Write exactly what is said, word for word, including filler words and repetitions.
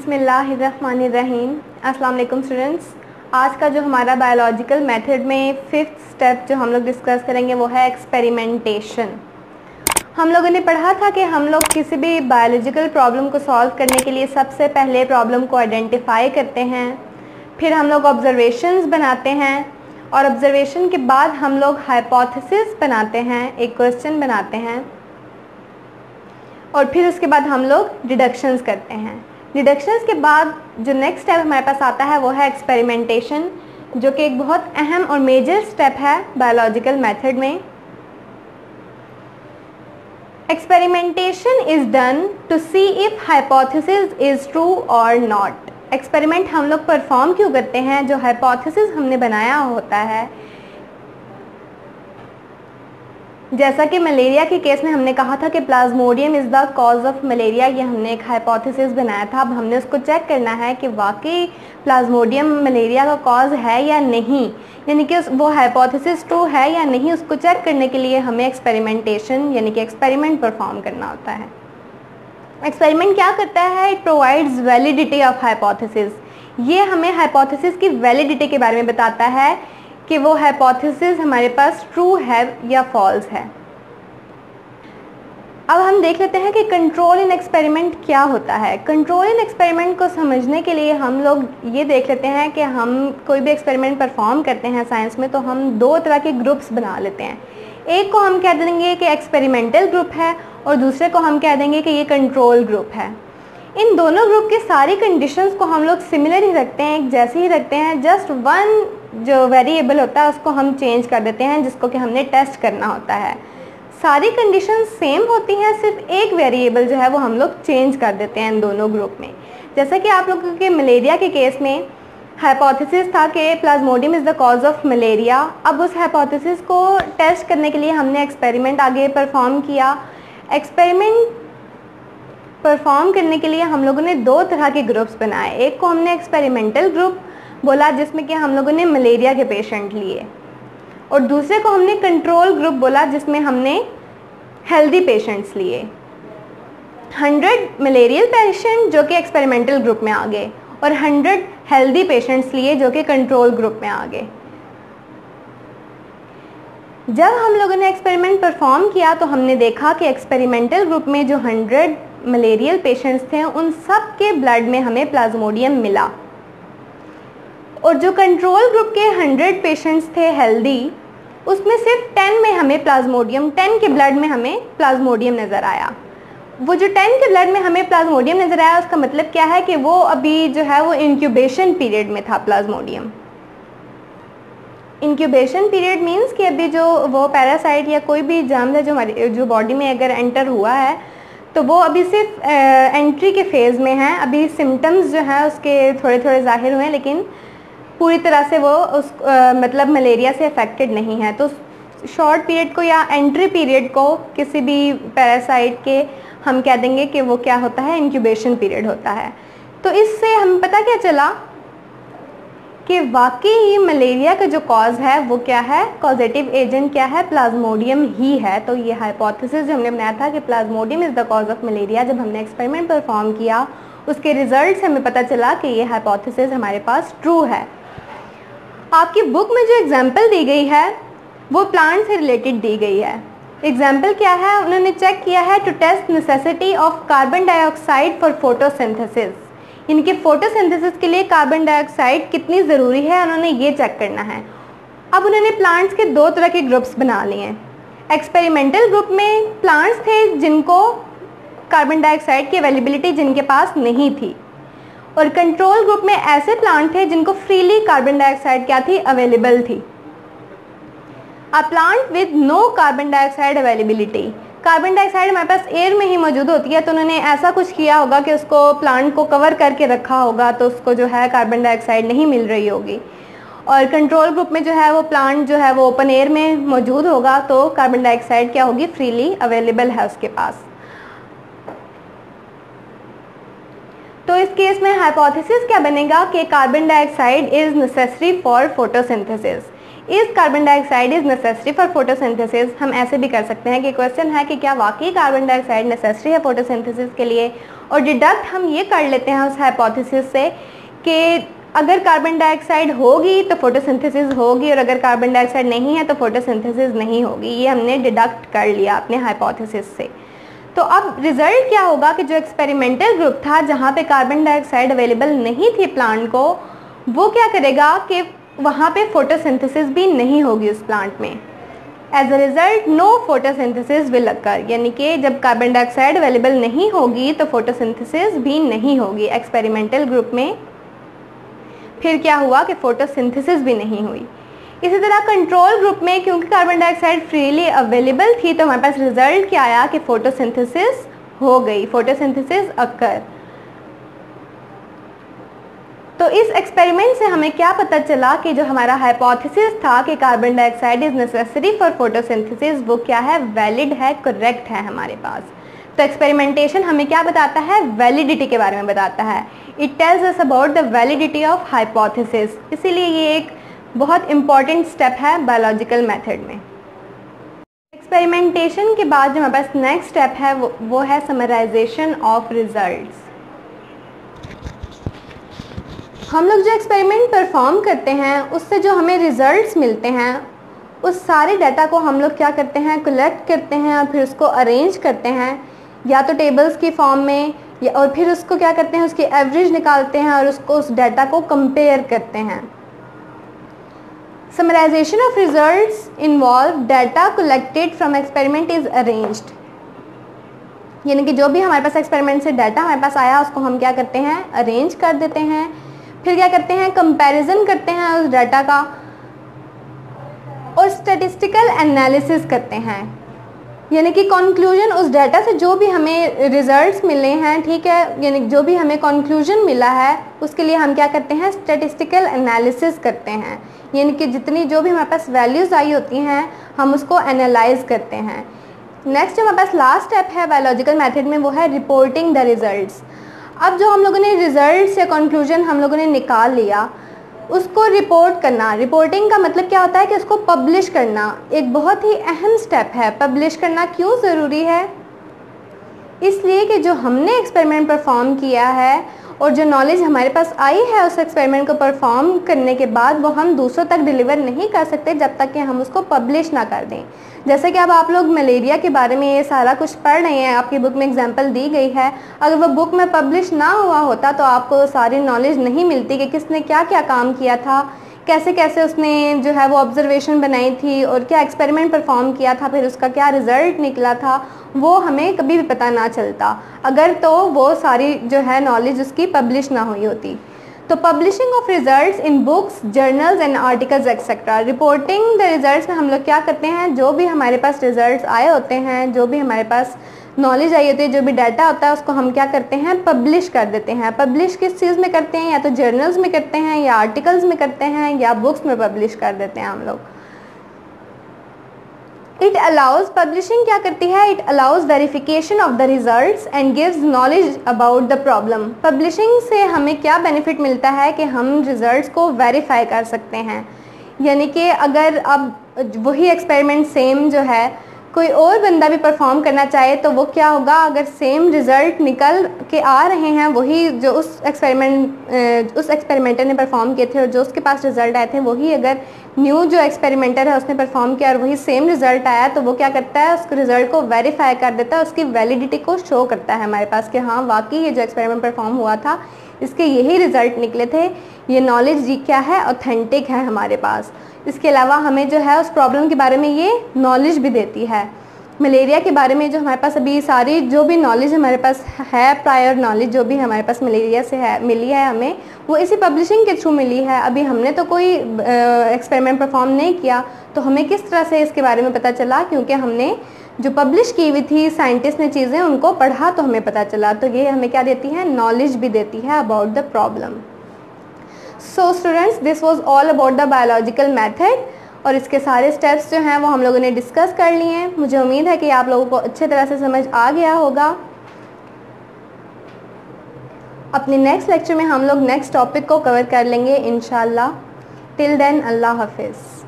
बिस्मिल्लाहिर्रहमानिर्रहीम। अस्सलाम वालेकुम स्टूडेंट्स। आज का जो हमारा बायोलॉजिकल मेथड में फिफ्थ स्टेप जो हम लोग डिस्कस करेंगे वो है एक्सपेरिमेंटेशन। हम लोगों ने पढ़ा था कि हम लोग किसी भी बायोलॉजिकल प्रॉब्लम को सॉल्व करने के लिए सबसे पहले प्रॉब्लम को आइडेंटिफाई करते हैं, फिर हम लोग ऑब्जर्वेशंस बनाते हैं और ऑब्जर्वेशन के बाद हम लोग हाइपोथेसिस बनाते हैं, एक क्वेश्चन बनाते हैं और फिर उसके बाद हम लोग डिडक्शंस करते हैं। डिडक्शंस के बाद जो नेक्स्ट स्टेप हमारे पास आता है वो है एक्सपेरिमेंटेशन, जो कि एक बहुत अहम और मेजर स्टेप है बायोलॉजिकल मेथड में। Experimentation is done to see if hypothesis is true और नॉट। एक्सपेरिमेंट हम लोग परफॉर्म क्यों करते हैं? जो हाइपोथेसिस हमने बनाया होता है, जैसा कि मलेरिया के केस में हमने कहा था कि plasmodium is the cause of malaria, ये हमने एक हाइपोथेसिस बनाया था। अब हमने उसको चेक करना है कि वाकई प्लाज्मोडियम मलेरिया का कॉज है या नहीं, यानी कि वो हाइपोथेसिस ट्रू है या नहीं। उसको चेक करने के लिए हमें एक्सपेरिमेंटेशन यानी कि एक्सपेरिमेंट परफॉर्म करना होता है। एक्सपेरिमेंट क्या करता है? It provides validity of hypothesis. ये हमें हाइपोथेसिस की वैलिडिटी के बारे में बताता है कि वो हाइपोथेसिस हमारे पास ट्रू है या फॉल्स है। अब हम देख लेते हैं कि कंट्रोल इन एक्सपेरिमेंट क्या होता है। कंट्रोल इन एक्सपेरिमेंट को समझने के लिए हम लोग ये देख लेते हैं कि हम कोई भी एक्सपेरिमेंट परफॉर्म करते हैं साइंस में तो हम दो तरह के ग्रुप्स बना लेते हैं। एक को हम कह देंगे कि एक्सपेरिमेंटल ग्रुप है और दूसरे को हम कह देंगे कि ये कंट्रोल ग्रुप है। इन दोनों ग्रुप की सारी कंडीशंस को हम लोग सिमिलर ही रखते हैं, एक जैसे ही रखते हैं। जस्ट वन जो वेरिएबल होता है उसको हम चेंज कर देते हैं, जिसको कि हमने टेस्ट करना होता है। सारी कंडीशंस सेम होती हैं, सिर्फ एक वेरिएबल जो है वो हम लोग चेंज कर देते हैं इन दोनों ग्रुप में। जैसा कि आप लोगों के मलेरिया के केस में हाइपोथेसिस था कि plasmodium is the cause of malaria. अब उस हाइपोथेसिस को टेस्ट करने के लिए हमने एक्सपेरिमेंट आगे परफॉर्म किया। एक्सपेरिमेंट परफॉर्म करने के लिए हम लोगों ने दो तरह के ग्रुप्स बनाए। एक को हमने एक्सपेरिमेंटल ग्रुप बोला जिसमें कि हम लोगों ने मलेरिया के पेशेंट लिए, और दूसरे को हमने कंट्रोल ग्रुप बोला जिसमें हमने हेल्दी पेशेंट्स लिए। हंड्रेड मलेरियल पेशेंट जो कि एक्सपेरिमेंटल ग्रुप में आ गए और हंड्रेड हेल्दी पेशेंट्स लिए जो कि कंट्रोल ग्रुप में आ गए। जब हम लोगों ने एक्सपेरिमेंट परफॉर्म किया तो हमने देखा कि एक्सपेरिमेंटल ग्रुप में जो हंड्रेड मलेरियल पेशेंट्स थे उन सब के ब्लड में हमें प्लाज्मोडियम मिला, और जो कंट्रोल ग्रुप के हंड्रेड पेशेंट्स थे हेल्दी, उसमें सिर्फ टेन में हमें प्लाज्मोडियम टेन के ब्लड में हमें प्लाज्मोडियम नज़र आया। वो जो टेन के ब्लड में हमें प्लाज्मोडियम नज़र आया उसका मतलब क्या है कि वो अभी जो है वो इंक्यूबेशन पीरियड में था। प्लाज्मोडियम इंक्यूबेशन पीरियड मीन्स कि अभी जो वो पैरासाइट या कोई भी जर्म है जो हमारी जो बॉडी में अगर एंटर हुआ है तो वो अभी सिर्फ एंट्री के फेज़ में है। अभी सिम्टम्स जो हैं उसके थोड़े थोड़े ज़ाहिर हुए हैं, लेकिन पूरी तरह से वो उस आ, मतलब मलेरिया से अफेक्टेड नहीं है। तो शॉर्ट पीरियड को या एंट्री पीरियड को किसी भी पैरासाइट के हम कह देंगे कि वो क्या होता है, इंक्यूबेशन पीरियड होता है। तो इससे हम पता क्या चला कि वाकई मलेरिया का जो कॉज है वो क्या है, कॉजेटिव एजेंट क्या है, प्लाज्मोडियम ही है। तो ये हाइपोथेसिस जो हमने बनाया था कि plasmodium is the cause of malaria, जब हमने एक्सपेरिमेंट परफॉर्म किया उसके रिजल्ट से हमें पता चला कि ये हाइपोथेसिस हमारे पास ट्रू है। आपकी बुक में जो एग्जाम्पल दी गई है वो प्लांट से रिलेटेड दी गई है। एग्जाम्पल क्या है? उन्होंने चेक किया है to test necessity of carbon dioxide for photosynthesis, यानी कि फोटोसिंथेसिस के लिए कार्बन डाइऑक्साइड कितनी ज़रूरी है, उन्होंने ये चेक करना है। अब उन्होंने प्लांट्स के दो तरह के ग्रुप्स बना लिए हैं। एक्सपेरिमेंटल ग्रुप में प्लांट्स थे जिनको कार्बन डाइऑक्साइड की अवेलेबिलिटी जिनके पास नहीं थी, और कंट्रोल ग्रुप में ऐसे प्लांट थे जिनको फ्रीली कार्बन डाइऑक्साइड क्या थी, अवेलेबल थी। A plant with no carbon dioxide availability, carbon dioxide हमारे पास एयर में ही मौजूद होती है, तो उन्होंने ऐसा कुछ किया होगा कि उसको प्लांट को कवर करके रखा होगा तो उसको जो है कार्बन डाइऑक्साइड नहीं मिल रही होगी। और कंट्रोल ग्रुप में जो है वो प्लांट जो है वो ओपन एयर में मौजूद होगा तो कार्बन डाइऑक्साइड क्या होगी, फ्रीली अवेलेबल है उसके पास। तो इस केस में हाइपोथेसिस क्या बनेगा कि carbon dioxide is necessary for photosynthesis. इस carbon dioxide is necessary for photosynthesis हम ऐसे भी कर सकते हैं कि क्वेश्चन है कि क्या वाकई कार्बन डाइऑक्साइड नेसेसरी है फोटोसिंथेसिस के लिए, और डिडक्ट हम ये कर लेते हैं उस हाइपोथेसिस से कि अगर कार्बन डाइऑक्साइड होगी तो फोटोसिंथेसिस होगी और अगर कार्बन डाइऑक्साइड नहीं है तो फोटोसिंथेसिस नहीं होगी। ये हमने डिडक्ट कर लिया अपने हाइपोथेसिस से। तो अब रिज़ल्ट क्या होगा कि जो एक्सपेरिमेंटल ग्रुप था जहाँ पे कार्बन डाइऑक्साइड अवेलेबल नहीं थी प्लांट को, वो क्या करेगा कि वहाँ पे फोटोसिंथेसिस भी नहीं होगी उस प्लांट में। As a result no photosynthesis will occur, यानी कि जब कार्बन डाइऑक्साइड अवेलेबल नहीं होगी तो फोटोसिंथेसिस भी नहीं होगी एक्सपेरिमेंटल ग्रुप में। फिर क्या हुआ कि फोटोसिंथेसिस भी नहीं हुई। इसी तरह कंट्रोल ग्रुप में क्योंकि कार्बन डाइऑक्साइड फ्रीली अवेलेबल थी तो हमारे पास रिजल्ट क्या आया कि फोटोसिंथेसिस हो गई, फोटोसिंथेसिस अकर। तो इस एक्सपेरिमेंट से हमें क्या पता चला कि जो हमारा हाइपोथेसिस था कि carbon dioxide is necessary for photosynthesis, वो क्या है, वैलिड है, करेक्ट है हमारे पास। तो एक्सपेरिमेंटेशन हमें क्या बताता है, वैलिडिटी के बारे में बताता है। It tells us about the validity of hypothesis. इसीलिए ये एक बहुत इंपॉर्टेंट स्टेप है बायोलॉजिकल मेथड में। एक्सपेरिमेंटेशन के बाद जो हमारे पास नेक्स्ट स्टेप है वो, वो है समराइजेशन ऑफ रिजल्ट्स। हम लोग जो एक्सपेरिमेंट परफॉर्म करते हैं उससे जो हमें रिजल्ट्स मिलते हैं उस सारे डाटा को हम लोग क्या करते हैं, कलेक्ट करते हैं और फिर उसको अरेंज करते हैं या तो टेबल्स की फॉर्म में, या और फिर उसको क्या करते हैं, उसकी एवरेज निकालते हैं और उसको उस डाटा को कंपेयर करते हैं। Summarization of results involve data collected from experiment is arranged, यानी कि जो भी हमारे पास एक्सपेरिमेंट से डाटा हमारे पास आया उसको हम क्या करते हैं, अरेंज कर देते हैं। फिर क्या करते हैं, कंपैरिजन करते हैं उस डाटा का और स्टैटिस्टिकल एनालिसिस करते हैं, यानी कि कंक्लूजन उस डाटा से जो भी हमें रिजल्ट्स मिले हैं, ठीक है, यानी जो भी हमें कंक्लूजन मिला है उसके लिए हम क्या करते हैं, स्टैटिस्टिकल एनालिसिस करते हैं, यानी कि जितनी जो भी हमारे पास वैल्यूज़ आई होती हैं हम उसको एनालाइज करते हैं। नेक्स्ट हमारे पास लास्ट स्टेप है बायोलॉजिकल मेथड में, वो है रिपोर्टिंग द रिजल्ट्स। अब जो हम लोगों ने रिजल्ट्स या कंक्लूजन हम लोगों ने निकाल लिया उसको रिपोर्ट करना। रिपोर्टिंग का मतलब क्या होता है कि उसको पब्लिश करना, एक बहुत ही अहम स्टेप है। पब्लिश करना क्यों ज़रूरी है, इसलिए कि जो हमने एक्सपेरिमेंट परफॉर्म किया है और जो नॉलेज हमारे पास आई है उस एक्सपेरिमेंट को परफॉर्म करने के बाद वो हम दूसरों तक डिलीवर नहीं कर सकते जब तक कि हम उसको पब्लिश ना कर दें। जैसे कि अब आप लोग मलेरिया के बारे में ये सारा कुछ पढ़ रहे हैं, आपकी बुक में एग्जांपल दी गई है, अगर वो बुक में पब्लिश ना हुआ होता तो आपको सारी नॉलेज नहीं मिलती कि किसने क्या क्या काम किया था, कैसे कैसे उसने जो है वो ऑब्जर्वेशन बनाई थी और क्या एक्सपेरिमेंट परफॉर्म किया था, फिर उसका क्या रिज़ल्ट निकला था, वो हमें कभी भी पता ना चलता अगर तो वो सारी जो है नॉलेज उसकी पब्लिश ना हुई होती। तो publishing of results in books, journals and articles etcetera. Reporting the results में हम लोग क्या करते हैं, जो भी हमारे पास रिजल्ट्स आए होते हैं, जो भी हमारे पास नॉलेज आई होती है, जो भी डाटा होता है उसको हम क्या करते हैं, पब्लिश कर देते हैं। पब्लिश किस चीज़ में करते हैं, या तो जर्नल्स में करते हैं या आर्टिकल्स में करते हैं या बुक्स में पब्लिश कर देते हैं हम लोग। इट अलाउज, पब्लिशिंग क्या करती है, it allows verification of the results and gives knowledge about the problem. Publishing से हमें क्या बेनिफिट मिलता है कि हम रिजल्ट्स को वेरीफाई कर सकते हैं, यानी कि अगर अब वही एक्सपेरिमेंट सेम जो है कोई और बंदा भी परफॉर्म करना चाहे तो वो क्या होगा, अगर सेम रिज़ल्ट निकल के आ रहे हैं वही जो उस एक्सपेरिमेंट उस एक्सपेरिमेंटर ने परफॉर्म किए थे और जो उसके पास रिज़ल्ट आए थे वही अगर न्यू जो एक्सपेरिमेंटर है उसने परफॉर्म किया और वही सेम रिज़ल्ट आया तो वो क्या करता है, उस रिज़ल्ट को वेरीफाई कर देता है, उसकी वैलिडिटी को शो करता है हमारे पास कि हाँ वाकई ये जो एक्सपेरिमेंट परफॉर्म हुआ था इसके यही रिज़ल्ट निकले थे, ये नॉलेज क्या है, ऑथेंटिक है हमारे पास। इसके अलावा हमें जो है उस प्रॉब्लम के बारे में ये नॉलेज भी देती है। मलेरिया के बारे में जो हमारे पास अभी सारी जो भी नॉलेज हमारे पास है, प्रायर नॉलेज जो भी हमारे पास मलेरिया से है मिली है हमें, वो इसी पब्लिशिंग के थ्रू मिली है। अभी हमने तो कोई एक्सपेरिमेंट परफॉर्म नहीं किया तो हमें किस तरह से इसके बारे में पता चला, क्योंकि हमने जो पब्लिश की हुई थी साइंटिस्ट ने चीज़ें उनको पढ़ा तो हमें पता चला। तो ये हमें क्या देती है, नॉलेज भी देती है about the problem. So students, this was all about the biological method और इसके सारे स्टेप्स जो हैं वो हम लोगों ने डिस्कस कर लिए हैं। मुझे उम्मीद है कि आप लोगों को अच्छे तरह से समझ आ गया होगा। अपने नेक्स्ट लेक्चर में हम लोग नेक्स्ट टॉपिक को कवर कर लेंगे इंशाल्लाह। टिल देन, अल्लाह हाफिज़।